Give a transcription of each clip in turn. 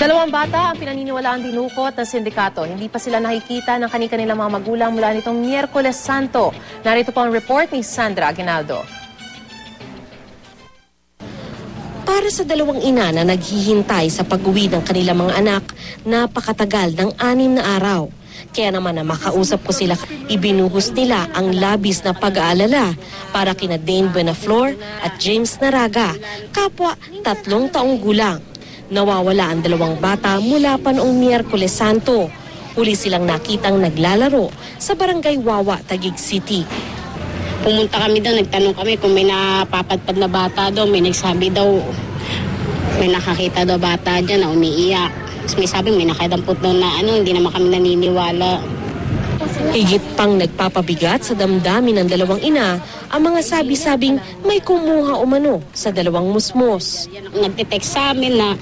Dalawang bata ang pinaniniwalaang dinukot ng sindikato. Hindi pa sila nakikita ng kanilang mga magulang mula nitong Miyerkules Santo. Narito po ang report ni Sandra Aguinaldo. Para sa dalawang ina na naghihintay sa pag-uwi ng kanilang mga anak, napakatagal ng 6 na araw. Kaya naman na makausap ko sila, ibinuhos nila ang labis na pag-aalala para kina Dane Buenaflor at James Naraga, kapwa 3 taong gulang. Nawawala ang dalawang bata mula pa noong Miyerkules Santo. Huli silang nakitang naglalaro sa Barangay Wawa, Taguig City. Pumunta kami doon, nagtanong kami kung may napapadpad na bata doon. May nagsabi daw, may nakakita daw bata dyan na umiiyak. Tapos may sabi, may nakadampot daw na hindi naman kami naniniwala. Higit pang nagpapabigat sa damdamin ng dalawang ina ang mga sabi-sabing may kumuha umano sa dalawang musmos. Nagtitext sa amin na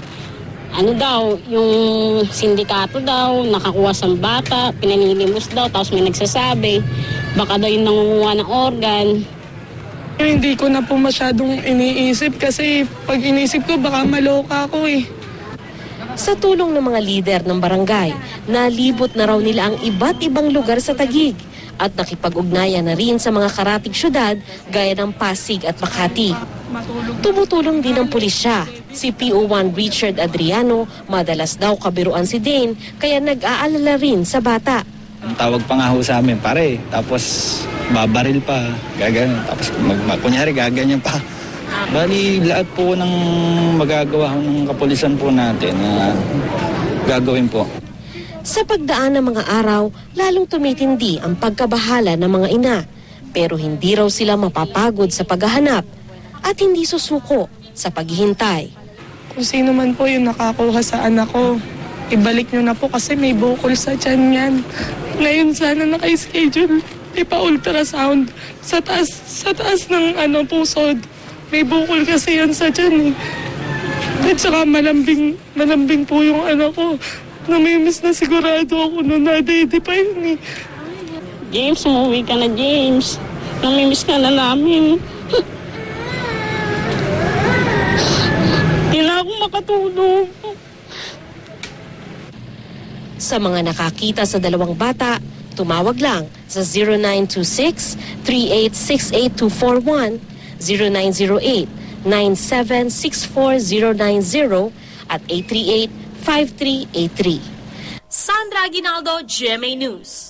yung sindikato daw, nakakuha sa bata, pinanilimos daw, tapos may nagsasabi, baka daw yung nangunguha ng organ. Hindi ko na po masyadong iniisip kasi pag iniisip ko baka maloka ako eh. Sa tulong ng mga lider ng barangay, nalibot na raw nila ang iba't ibang lugar sa Taguig at nakipag-ugnayan na rin sa mga karatig syudad gaya ng Pasig at Makati. Tumutulong din ang pulisya. Si PO1 Richard Adriano, madalas daw kabiruan si Dane, kaya nag-aalala rin sa bata. Ang tawag pa nga ho sa amin, pare, tapos babaril pa, gaganyan, tapos kunyari gaganyan pa. Bali, lahat po ng magagawa ng kapulisan po natin na gagawin po. Sa pagdaan ng mga araw, lalong tumitindi ang pagkabahala ng mga ina. Pero hindi raw sila mapapagod sa paghahanap at hindi susuko sa paghihintay. Kung sino man po yung nakakuha sa anak ko, ibalik nyo na po kasi may bukol sa tiyan yan. Ngayon sana naka-schedule, ipa-ultrasound sa taas ng pusod. May bukol kasi yan sa tiyan eh. At saka malambing po yung anak ko. Namimiss na sigurado ako na nadede pa yun eh. James, umuwi ka na, James. Namimiss ka na namin. Hindi na ako makatulog. Sa mga nakakita sa dalawang bata, tumawag lang sa 0926-3868241, 0908-9764090 at 838-5383. Sandra Aguinaldo, GMA News.